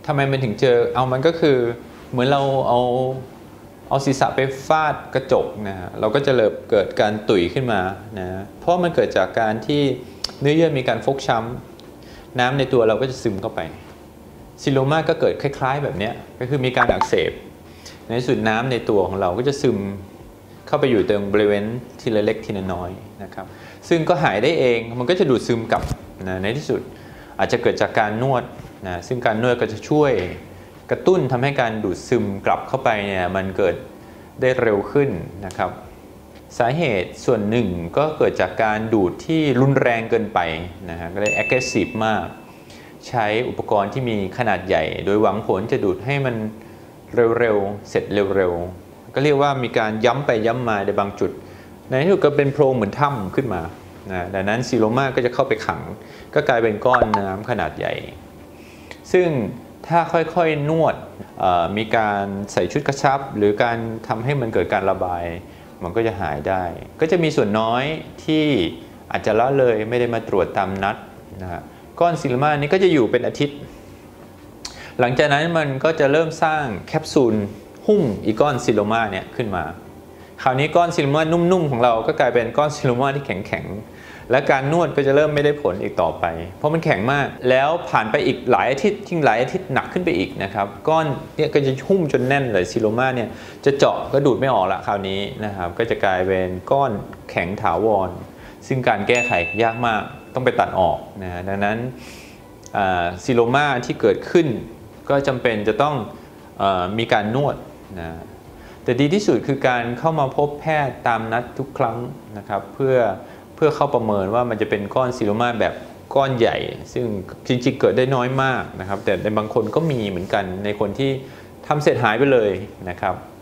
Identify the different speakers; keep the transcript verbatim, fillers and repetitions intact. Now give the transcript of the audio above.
Speaker 1: ทำไมมันถึงเจอเอามันก็คือเหมือนเราเอาเอาศีรษะไปฟาดกระจกนะฮะเราก็จะเกิดการตุ๋ยขึ้นมานะเพราะมันเกิดจากการที่เนื้อเยื่อมีการฟกช้ำน้ำในตัวเราก็จะซึมเข้าไปซิโลมาก็เกิดคล้ายๆแบบนี้ก็คือมีการอักเสบในสุดน้ำในตัวของเราก็จะซึมเข้าไปอยู่ตรงบริเวณทีละเล็กทีละน้อยนะครับซึ่งก็หายได้เองมันก็จะดูดซึมกลับนะในที่สุดอาจจะเกิดจากการนวดนะซึ่งการนวดก็จะช่วยกระตุ้นทำให้การดูดซึมกลับเข้าไปเนี่ยมันเกิดได้เร็วขึ้นนะครับสาเหตุส่วนหนึ่งก็เกิดจากการดูดที่รุนแรงเกินไปนะฮะก็เลย aggressive มากใช้อุปกรณ์ที่มีขนาดใหญ่โดยหวังผลจะดูดให้มันเร็วๆเสร็จเร็วๆก็เรียกว่ามีการย้ำไปย้ำมาในบางจุดในที่สุดก็เป็นโพรงเหมือนถ้ำขึ้นมานะดังนั้นซิโลมาก็จะเข้าไปขังก็กลายเป็นก้อนน้ำขนาดใหญ่ซึ่งถ้าค่อยๆนวดมีการใส่ชุดกระชับหรือการทำให้มันเกิดการระบายมันก็จะหายได้ก็จะมีส่วนน้อยที่อาจจะละเลยไม่ได้มาตรวจตามนัดนะฮะก้อนซิโลมานี้ก็จะอยู่เป็นอาทิตย์หลังจากนั้นมันก็จะเริ่มสร้างแคปซูลหุ้มอีก้อนซิโลมาเนี่ยขึ้นมาคราวนี้ก้อนซิโลมานุ่มๆของเราก็กลายเป็นก้อนซิโลมาที่แข็งๆและการนวดก็จะเริ่มไม่ได้ผลอีกต่อไปเพราะมันแข็งมากแล้วผ่านไปอีกหลายอาทิตย์ทิ้งหลายอาทิตย์หนักขึ้นไปอีกนะครับก้อนเนี่ยก็จะหุ้มจนแน่นเลยซิโลมาเนี่ยจะเจาะก็ดูดไม่ออกละคราวนี้นะครับก็จะกลายเป็นก้อนแข็งถาวรซึ่งการแก้ไขยากมากต้องไปตัดออกนะดังนั้นซิโลมาที่เกิดขึ้นก็จำเป็นจะต้องเอ่อมีการนวดนะแต่ดีที่สุดคือการเข้ามาพบแพทย์ตามนัดทุกครั้งนะครับเพื่อเพื่อเข้าประเมินว่ามันจะเป็นก้อนซิโลมาแบบก้อนใหญ่ซึ่งจริงๆเกิดได้น้อยมากนะครับแต่ในบางคนก็มีเหมือนกันในคนที่ทำเสร็จหายไปเลยนะครับ